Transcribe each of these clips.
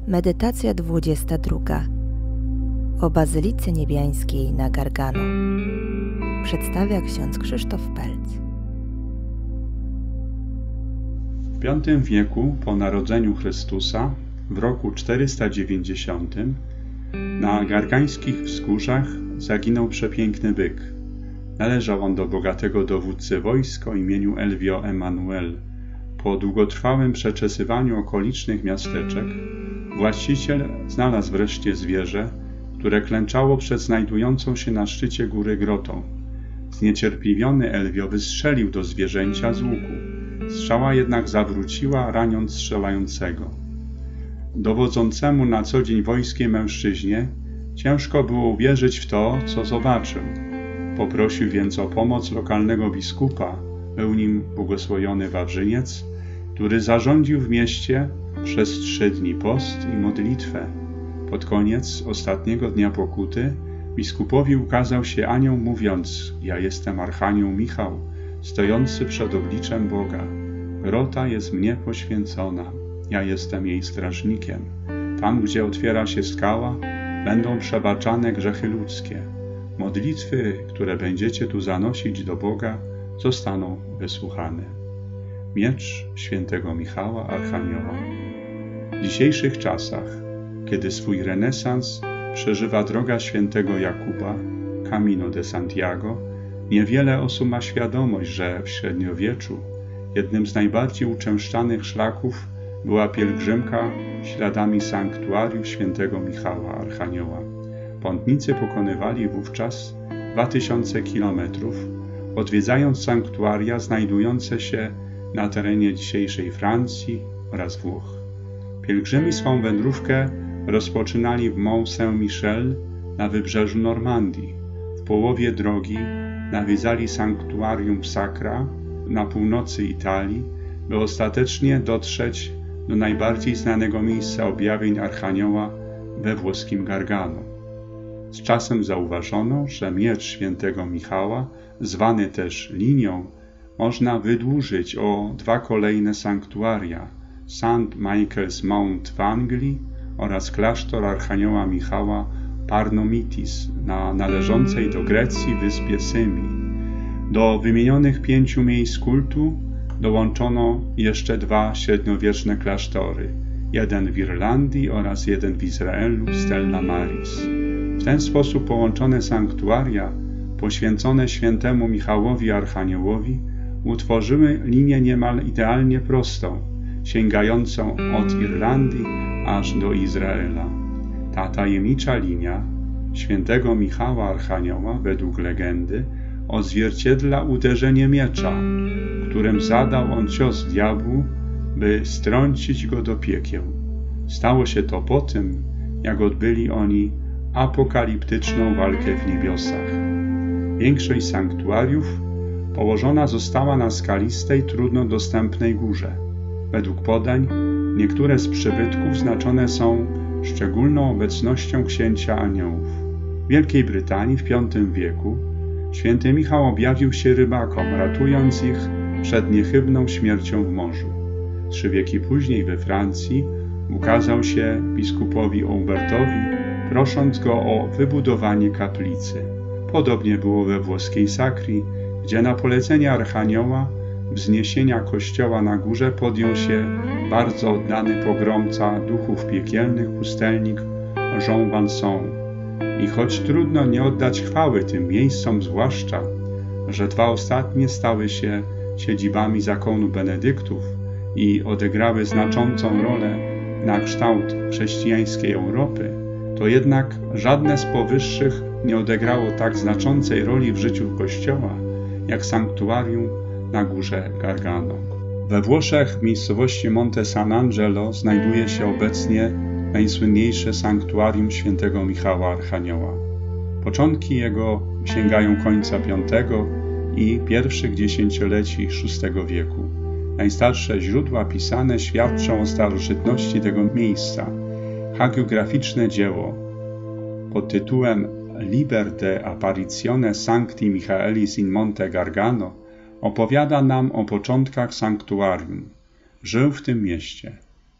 Medytacja 22. O Bazylice Niebiańskiej na Gargano. Przedstawia ksiądz Krzysztof Pelc. W V wieku po narodzeniu Chrystusa, w roku 490, na gargańskich wzgórzach zaginął przepiękny byk. Należał on do bogatego dowódcy wojsk o imieniu Elvio Emanuel. Po długotrwałym przeczesywaniu okolicznych miasteczek właściciel znalazł wreszcie zwierzę, które klęczało przed znajdującą się na szczycie góry grotą. Zniecierpliwiony Elvio wystrzelił do zwierzęcia z łuku. Strzała jednak zawróciła, raniąc strzelającego. Dowodzącemu na co dzień wojskiem mężczyźnie ciężko było uwierzyć w to, co zobaczył. Poprosił więc o pomoc lokalnego biskupa, był nim błogosławiony Wawrzyniec, który zarządził w mieście przez 3 dni post i modlitwę. Pod koniec ostatniego dnia pokuty biskupowi ukazał się anioł, mówiąc: ja jestem archanioł Michał, stojący przed obliczem Boga. Grota jest mnie poświęcona, ja jestem jej strażnikiem. Tam, gdzie otwiera się skała, będą przebaczane grzechy ludzkie. Modlitwy, które będziecie tu zanosić do Boga, zostaną wysłuchane. Miecz świętego Michała, archanioła. W dzisiejszych czasach, kiedy swój renesans przeżywa droga świętego Jakuba, Camino de Santiago, niewiele osób ma świadomość, że w średniowieczu jednym z najbardziej uczęszczanych szlaków była pielgrzymka śladami sanktuarium świętego Michała, archanioła. Pątnicy pokonywali wówczas 2000 kilometrów, odwiedzając sanktuaria znajdujące się na terenie dzisiejszej Francji oraz Włoch. Pielgrzymi swą wędrówkę rozpoczynali w Mont Saint-Michel na wybrzeżu Normandii. W połowie drogi nawiedzali sanktuarium Sacra na północy Italii, by ostatecznie dotrzeć do najbardziej znanego miejsca objawień archanioła we włoskim Gargano. Z czasem zauważono, że miecz świętego Michała, zwany też linią, można wydłużyć o 2 kolejne sanktuaria, St. Michael's Mount w Anglii oraz klasztor archanioła Michała Parnomitis na należącej do Grecji wyspie Symi. Do wymienionych 5 miejsc kultu dołączono jeszcze 2 średniowieczne klasztory, jeden w Irlandii oraz jeden w Izraelu, Stella Maris. W ten sposób połączone sanktuaria poświęcone świętemu Michałowi Archaniołowi utworzyły linię niemal idealnie prostą, sięgającą od Irlandii aż do Izraela. Ta tajemnicza linia świętego Michała Archanioła, według legendy, odzwierciedla uderzenie miecza, którym zadał on cios diabłu, by strącić go do piekieł. Stało się to po tym, jak odbyli oni apokaliptyczną walkę w niebiosach. Większość sanktuariów położona została na skalistej, trudno dostępnej górze. Według podań niektóre z przybytków znaczone są szczególną obecnością księcia aniołów. W Wielkiej Brytanii w V wieku święty Michał objawił się rybakom, ratując ich przed niechybną śmiercią w morzu. 3 wieki później we Francji ukazał się biskupowi Aubertowi, prosząc go o wybudowanie kaplicy. Podobnie było we włoskiej Sakrii, gdzie na polecenie archanioła wzniesienia kościoła na górze podjął się bardzo oddany pogromca duchów piekielnych, pustelnik Jean Valjean. I choć trudno nie oddać chwały tym miejscom, zwłaszcza, że 2 ostatnie stały się siedzibami zakonu benedyktów i odegrały znaczącą rolę na kształt chrześcijańskiej Europy, to jednak żadne z powyższych nie odegrało tak znaczącej roli w życiu Kościoła, jak sanktuarium na górze Gargano. We Włoszech w miejscowości Monte Sant'Angelo znajduje się obecnie najsłynniejsze sanktuarium świętego Michała Archanioła. Początki jego sięgają końca V i pierwszych dziesięcioleci VI wieku. Najstarsze źródła pisane świadczą o starożytności tego miejsca. Hagiograficzne dzieło pod tytułem Liber de Apparitione Sancti Michaelis in Monte Gargano opowiada nam o początkach sanktuarium. Żył w tym mieście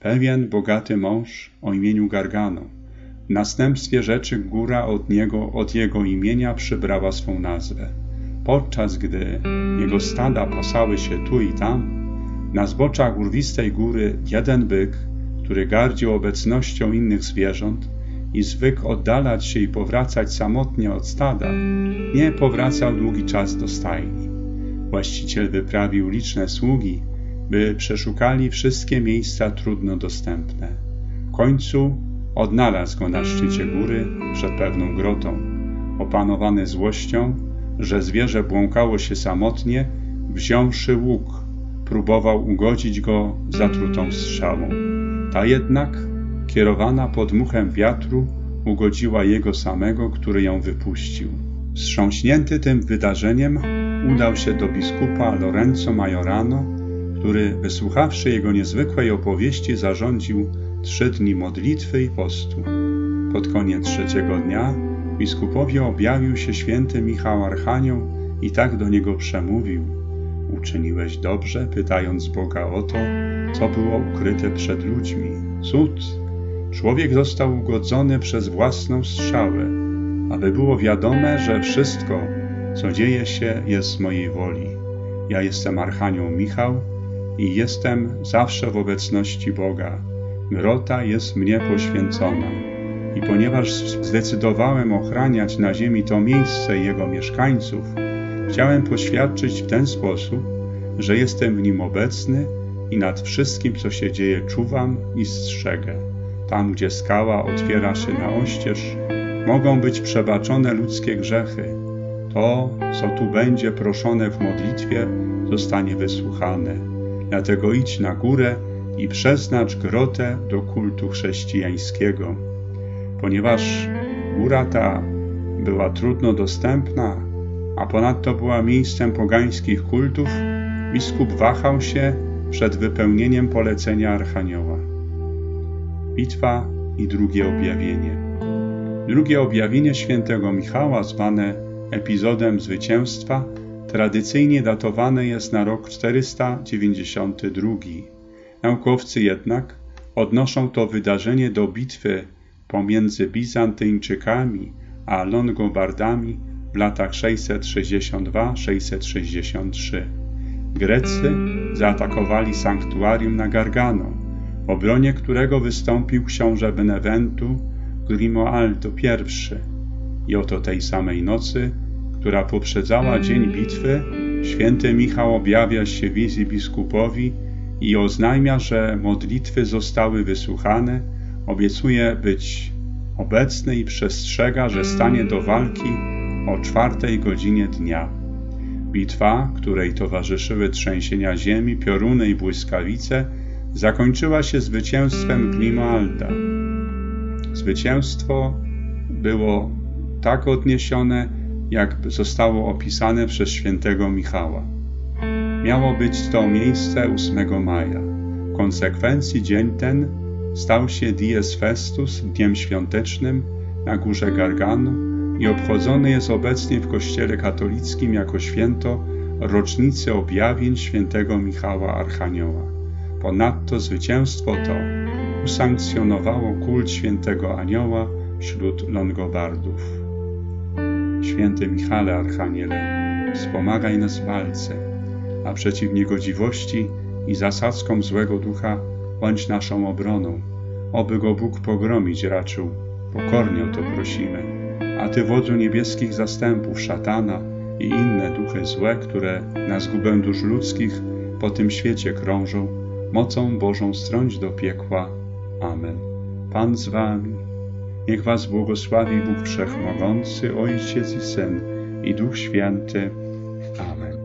pewien bogaty mąż o imieniu Gargano. W następstwie rzeczy góra od jego imienia przybrała swą nazwę. Podczas gdy jego stada pasały się tu i tam, na zboczach urwistej góry jeden byk, który gardził obecnością innych zwierząt i zwykł oddalać się i powracać samotnie od stada, nie powracał długi czas do stajni. Właściciel wyprawił liczne sługi, by przeszukali wszystkie miejsca trudno dostępne. W końcu odnalazł go na szczycie góry przed pewną grotą. Opanowany złością, że zwierzę błąkało się samotnie, wziąwszy łuk, próbował ugodzić go zatrutą strzałą. Ta jednak, kierowana podmuchem wiatru, ugodziła jego samego, który ją wypuścił. Wstrząśnięty tym wydarzeniem, udał się do biskupa Lorenzo Majorano, który, wysłuchawszy jego niezwykłej opowieści, zarządził 3 dni modlitwy i postu. Pod koniec 3. dnia biskupowi objawił się święty Michał Archanioł i tak do niego przemówił: uczyniłeś dobrze, pytając Boga o to, co było ukryte przed ludźmi. Cud! Człowiek został ugodzony przez własną strzałę, aby było wiadome, że wszystko, co dzieje się, jest z mojej woli. Ja jestem Archanioł Michał i jestem zawsze w obecności Boga. Grota jest mnie poświęcona. I ponieważ zdecydowałem ochraniać na ziemi to miejsce i jego mieszkańców, chciałem poświadczyć w ten sposób, że jestem w nim obecny i nad wszystkim, co się dzieje, czuwam i strzegę. Tam, gdzie skała otwiera się na oścież, mogą być przebaczone ludzkie grzechy. To, co tu będzie proszone w modlitwie, zostanie wysłuchane. Dlatego idź na górę i przeznacz grotę do kultu chrześcijańskiego. Ponieważ góra ta była trudno dostępna, a ponadto była miejscem pogańskich kultów, biskup wahał się przed wypełnieniem polecenia Archanioła. Bitwa i drugie objawienie. Drugie objawienie świętego Michała, zwane epizodem zwycięstwa, tradycyjnie datowane jest na rok 492. Naukowcy jednak odnoszą to wydarzenie do bitwy pomiędzy Bizantyjczykami a Longobardami w latach 662-663. Grecy zaatakowali sanktuarium na Gargano, w obronie którego wystąpił książę Beneventu Grimoaldo I. I oto tej samej nocy, która poprzedzała dzień bitwy, święty Michał objawia się w wizji biskupowi i oznajmia, że modlitwy zostały wysłuchane, obiecuje być obecny i przestrzega, że stanie do walki o 4 godzinie dnia. Bitwa, której towarzyszyły trzęsienia ziemi, pioruny i błyskawice, zakończyła się zwycięstwem Grimoalda. Zwycięstwo było tak odniesione, jak zostało opisane przez świętego Michała. Miało być to miejsce 8 maja. W konsekwencji dzień ten stał się Dies Festus, dniem świątecznym, na górze Gargano i obchodzony jest obecnie w Kościele katolickim jako święto rocznicy objawień świętego Michała Archanioła. Ponadto zwycięstwo to usankcjonowało kult świętego Anioła wśród Longobardów. Święty Michale Archaniele, wspomagaj nas w walce, a przeciw niegodziwości i zasadzkom złego ducha bądź naszą obroną. Oby go Bóg pogromić raczył, pokornie o to prosimy. A Ty, wodzu niebieskich zastępów, szatana i inne duchy złe, które na zgubę dusz ludzkich po tym świecie krążą, mocą Bożą strąć do piekła. Amen. Pan z Wami. Niech Was błogosławi Bóg Wszechmogący, Ojciec i Syn, i Duch Święty. Amen.